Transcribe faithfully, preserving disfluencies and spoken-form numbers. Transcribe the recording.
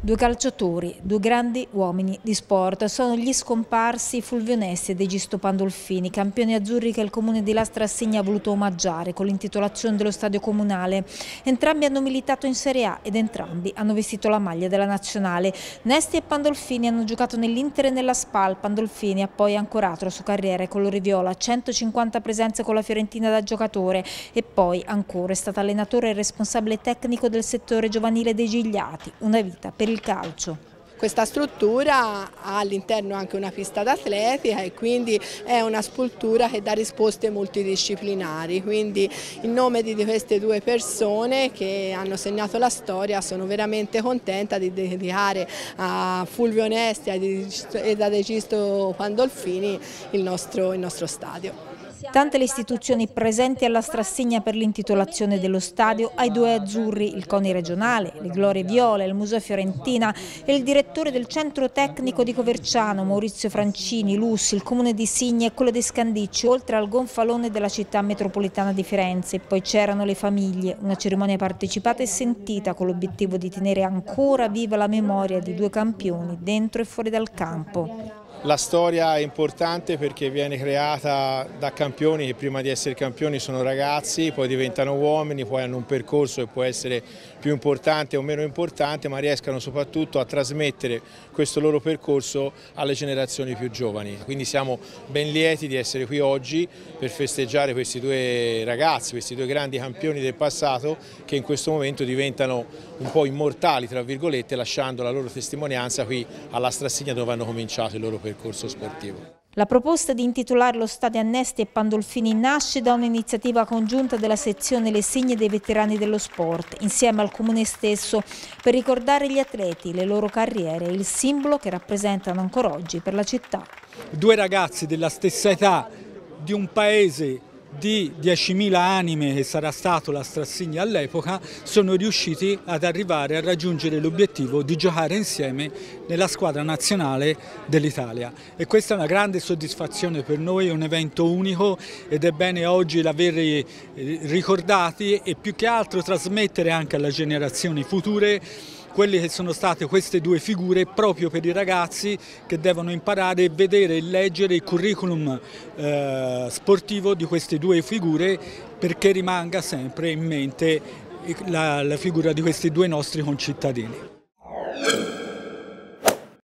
Due calciatori, due grandi uomini di sport, sono gli scomparsi Fulvio Nesti ed Egisto Pandolfini, campioni azzurri che il comune di Lastra Assegna ha voluto omaggiare con l'intitolazione dello stadio comunale. Entrambi hanno militato in Serie A ed entrambi hanno vestito la maglia della nazionale. Nesti e Pandolfini hanno giocato nell'Inter e nella Spal. Pandolfini ha poi ancorato la sua carriera ai colori viola, centocinquanta presenze con la Fiorentina da giocatore e poi ancora è stato allenatore e responsabile tecnico del settore giovanile dei Gigliati, una vita per il calcio. Questa struttura ha all'interno anche una pista d'atletica e quindi è una struttura che dà risposte multidisciplinari, quindi in nome di queste due persone che hanno segnato la storia sono veramente contenta di dedicare a Fulvio Nesti ed ad Egisto Pandolfini il nostro, il nostro stadio. Tante le istituzioni presenti alla Strassegna per l'intitolazione dello stadio ai due azzurri, il CONI regionale, le Glorie Viole, il Museo Fiorentina e il direttore del centro tecnico di Coverciano, Maurizio Francini, Lussi, il comune di Signa e quello di Scandicci, oltre al gonfalone della città metropolitana di Firenze. Poi c'erano le famiglie, una cerimonia partecipata e sentita con l'obiettivo di tenere ancora viva la memoria di due campioni dentro e fuori dal campo. La storia è importante perché viene creata da campioni che prima di essere campioni sono ragazzi, poi diventano uomini, poi hanno un percorso che può essere più importante o meno importante, ma riescano soprattutto a trasmettere questo loro percorso alle generazioni più giovani. Quindi siamo ben lieti di essere qui oggi per festeggiare questi due ragazzi, questi due grandi campioni del passato che in questo momento diventano un po' immortali, tra virgolette, lasciando la loro testimonianza qui alla Strassegna dove hanno cominciato il loro percorso. percorso sportivo. La proposta di intitolare lo stadio a Nesti e Pandolfini nasce da un'iniziativa congiunta della sezione Le Signe dei Veterani dello Sport, insieme al comune stesso, per ricordare gli atleti, le loro carriere e il simbolo che rappresentano ancora oggi per la città. Due ragazzi della stessa età di un paese di diecimila anime che sarà stato la Strassegna all'epoca sono riusciti ad arrivare a raggiungere l'obiettivo di giocare insieme nella squadra nazionale dell'Italia e questa è una grande soddisfazione per noi, è un evento unico ed è bene oggi l'averli ricordati e più che altro trasmettere anche alle generazioni future quelle che sono state queste due figure proprio per i ragazzi che devono imparare e vedere e leggere il curriculum eh, sportivo di queste due figure perché rimanga sempre in mente la, la figura di questi due nostri concittadini.